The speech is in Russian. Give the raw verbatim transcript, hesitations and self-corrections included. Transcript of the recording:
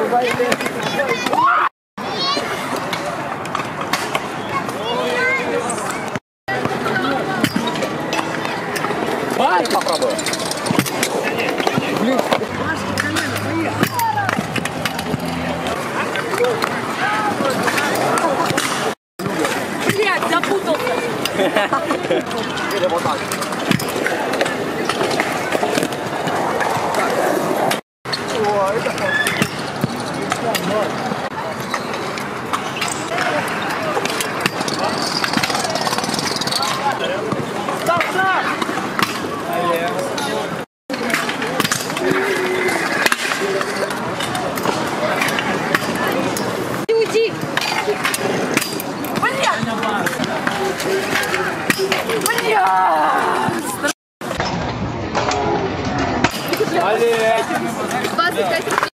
Давай попробуем. Блин. Блядь, запутался. Или вот так. О, это стоп, стоп! Уйди! Блядь! Блядь! Олег!